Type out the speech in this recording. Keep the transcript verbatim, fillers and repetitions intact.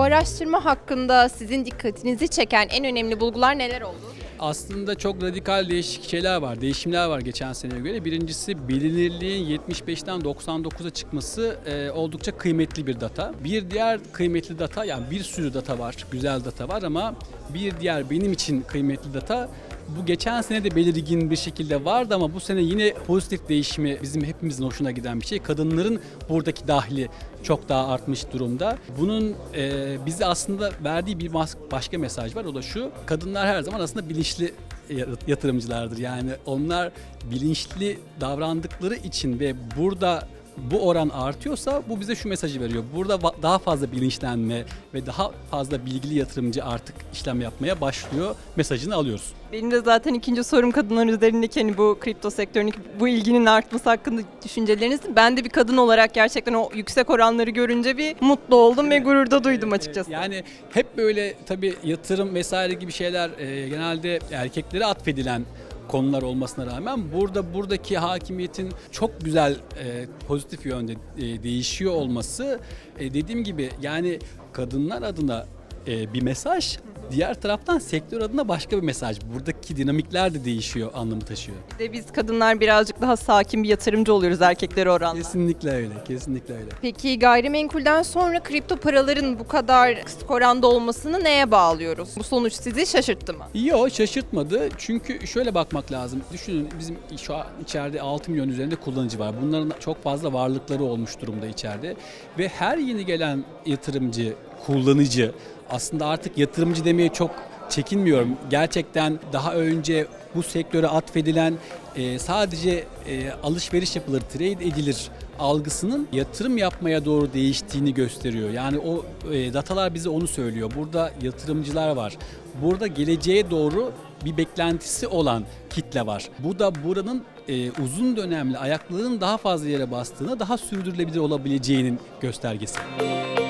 araştırma hakkında sizin dikkatinizi çeken en önemli bulgular neler oldu? Aslında çok radikal değişik şeyler var, değişimler var geçen seneye göre. Birincisi bilinirliğin yetmiş beşten doksan dokuza çıkması e, oldukça kıymetli bir data. Bir diğer kıymetli data, yani bir sürü data var, güzel data var ama bir diğer benim için kıymetli data, bu geçen sene de belirgin bir şekilde vardı ama bu sene yine pozitif değişimi bizim hepimizin hoşuna giden bir şey. Kadınların buradaki dahili çok daha artmış durumda. Bunun e, bize aslında verdiği bir başka mesaj var. O da şu: kadınlar her zaman aslında bilinçli yatırımcılardır. Yani onlar bilinçli davrandıkları için ve burada bu oran artıyorsa bu bize şu mesajı veriyor: burada daha fazla bilinçlenme ve daha fazla bilgili yatırımcı artık işlem yapmaya başlıyor mesajını alıyoruz. Benim de zaten ikinci sorum kadınlar üzerindeki hani bu kripto sektöründeki bu ilginin artması hakkında düşünceleriniz. Ben de bir kadın olarak gerçekten o yüksek oranları görünce bir mutlu oldum ve gurur da duydum açıkçası. Yani hep böyle tabii yatırım vesaire gibi şeyler e, genelde erkeklere atfedilen konular olmasına rağmen burada buradaki hakimiyetin çok güzel e, pozitif yönde e, değişiyor olması, e, dediğim gibi yani kadınlar adına e, bir mesaj, diğer taraftan sektör adına başka bir mesaj. Buradaki dinamikler de değişiyor, anlamı taşıyor. Bir de biz kadınlar birazcık daha sakin bir yatırımcı oluyoruz erkeklere oranla. Kesinlikle öyle, kesinlikle öyle. Peki gayrimenkulden sonra kripto paraların bu kadar kısık oranda olmasını neye bağlıyoruz? Bu sonuç sizi şaşırttı mı? Yok, şaşırtmadı. Çünkü şöyle bakmak lazım. Düşünün, bizim şu an içeride altı milyon üzerinde kullanıcı var. Bunların çok fazla varlıkları olmuş durumda içeride. Ve her yeni gelen yatırımcı, kullanıcı, aslında artık yatırımcı demeye çok çekinmiyorum. Gerçekten daha önce bu sektöre atfedilen e, sadece e, alışveriş yapılır, trade edilir algısının yatırım yapmaya doğru değiştiğini gösteriyor. Yani o e, datalar bize onu söylüyor. Burada yatırımcılar var. Burada geleceğe doğru bir beklentisi olan kitle var. Bu da buranın e, uzun dönemli ayaklarının daha fazla yere bastığını, daha sürdürülebilir olabileceğinin göstergesi.